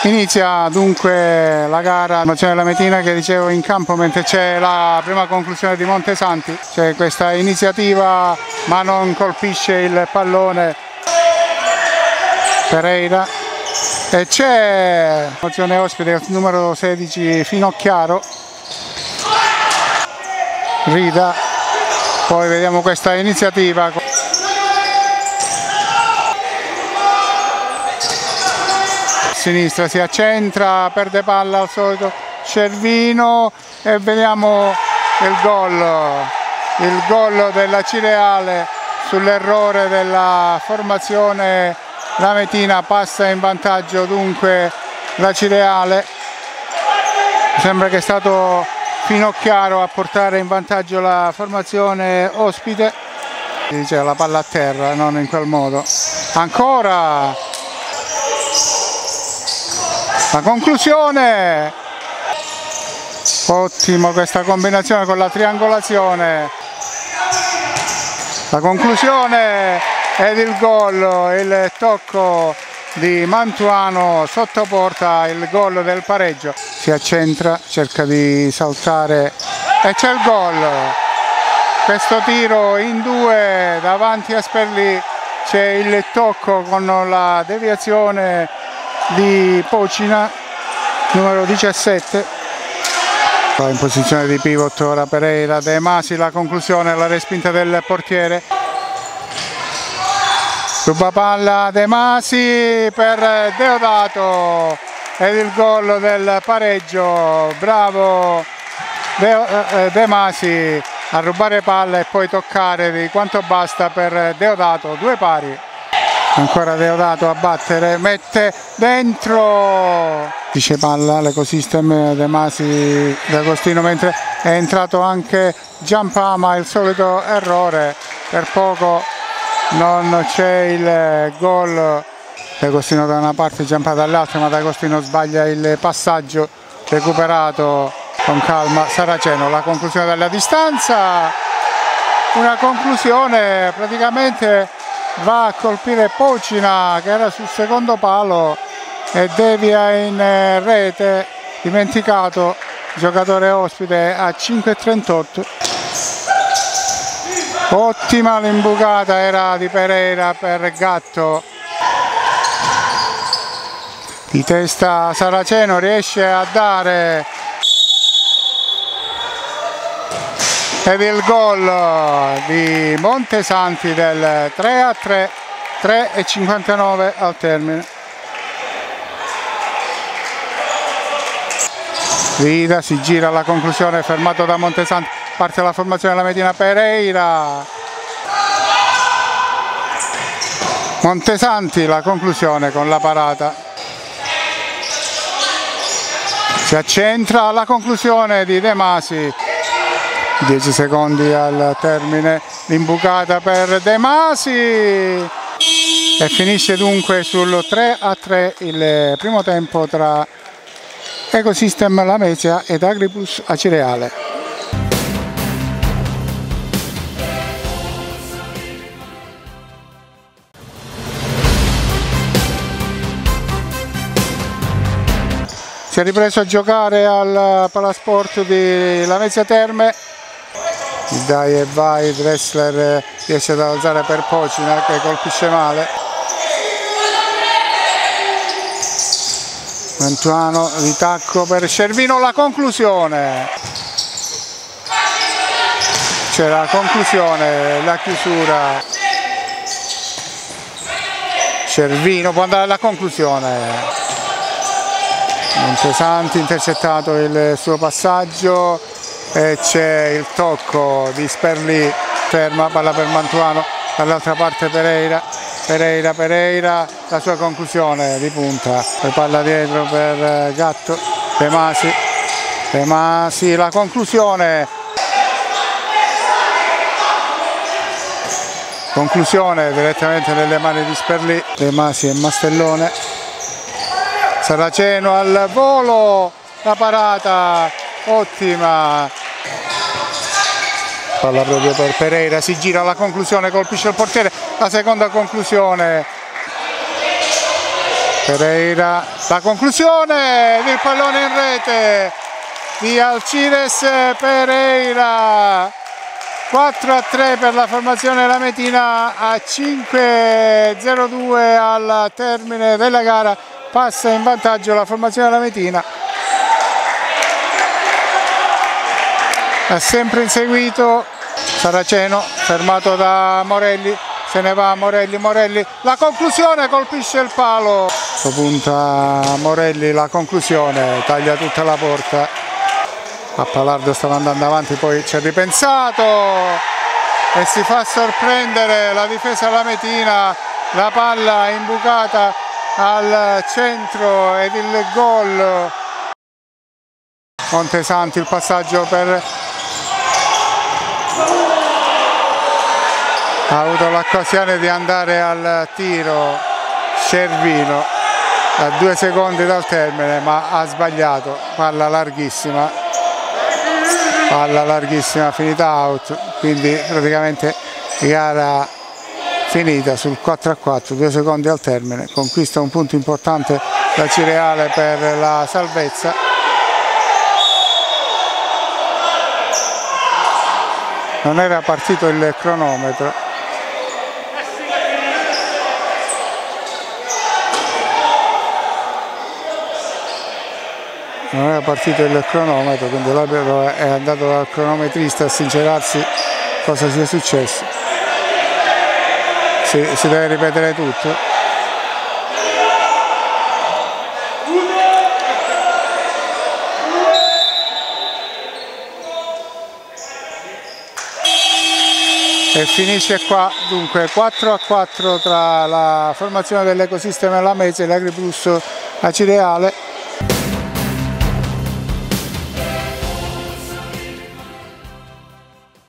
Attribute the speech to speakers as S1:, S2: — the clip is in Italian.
S1: Inizia dunque la gara, c'è la Metina che dicevo in campo mentre c'è la prima conclusione di Montesanti, c'è questa iniziativa ma non colpisce il pallone Pereira e c'è mozione ospite numero 16 Finocchiaro, Rida, poi vediamo questa iniziativa. Sinistra si accentra, perde palla al solito Cervino e vediamo il gol della Cireale sull'errore della formazione. La Metina passa in vantaggio dunque la Cireale, sembra che è stato Finocchiaro a portare in vantaggio la formazione ospite, dice la palla a terra, non in quel modo, ancora la conclusione, ottimo questa combinazione con la triangolazione, la conclusione ed il gol, il tocco di Mantuano sotto porta, il gol del pareggio, si accentra, cerca di saltare e c'è il gol, questo tiro in due davanti a Sperlì, c'è il tocco con la deviazione di Pocina, numero 17, in posizione di pivot ora Pereira, De Masi, la conclusione, la respinta del portiere, ruba palla De Masi per Deodato ed il gol del pareggio, bravo De Masi a rubare palla e poi toccare di quanto basta per Deodato, due pari. Ancora Deodato a battere, mette dentro, dice palla l'Ecosystem, De Masi, D'Agostino, mentre è entrato anche Giampama, il solito errore, per poco non c'è il gol, D'Agostino da una parte, Giampama dall'altra, ma D'Agostino sbaglia il passaggio, recuperato con calma Saraceno, la conclusione dalla distanza, una conclusione praticamente va a colpire Pocina che era sul secondo palo e devia in rete, dimenticato, giocatore ospite a 5,38. Ottima l'imbucata era di Pereira per Gatto, di testa Saraceno riesce a dare ed il gol di Montesanti del 3-3, 3,59 al termine. Rida si gira alla conclusione, fermato da Montesanti, parte la formazione della Metina, Pereira, Montesanti, la conclusione con la parata, si accentra la conclusione di De Masi. 10 secondi al termine, l'imbucata per De Masi e finisce dunque sul 3-3 il primo tempo tra Ecosystem Lamezia ed Agriplus Acireale. Si è ripreso a giocare al Palasport di Lamezia Terme. Il dai e vai, Dressler riesce ad alzare per Pocina che colpisce male. Mantuano, ritacco per Cervino, la conclusione. C'è la conclusione, la chiusura. Cervino può andare alla conclusione. Montesanti intercettato il suo passaggio. E c'è il tocco di Sperlì, ferma, palla per Mantuano, dall'altra parte Pereira, la sua conclusione di punta, poi palla dietro per Gatto, De Masi, la conclusione direttamente nelle mani di Sperlì, De Masi e Mastellone, Saraceno al volo, la parata ottima, palla proprio per Pereira, si gira alla conclusione, colpisce il portiere, la seconda conclusione Pereira, la conclusione del pallone in rete di Alcides Pereira. 4-3 per la formazione lametina, a 5-0-2 al termine della gara, passa in vantaggio la formazione lametina. Ha sempre inseguito Saraceno, fermato da Morelli, se ne va Morelli, la conclusione, colpisce il palo, punta Morelli, la conclusione, taglia tutta la porta. Appalardo stava andando avanti, poi ci ha ripensato e si fa sorprendere la difesa lametina, la palla imbucata al centro ed il gol. Montesanti, il passaggio per... ha avuto l'occasione di andare al tiro Cervino a 2 secondi dal termine, ma ha sbagliato, palla larghissima finita out, quindi praticamente gara finita sul 4-4, 2 secondi al termine. Conquista un punto importante la Cireale per la salvezza. Non era partito il cronometro. Non era partito il cronometro, quindi l'arbitro è andato dal cronometrista a sincerarsi cosa sia successo. Si deve ripetere tutto. E finisce qua, dunque 4-4 tra la formazione dell'Ecosistema Lamezia e l'Agriplus Acireale.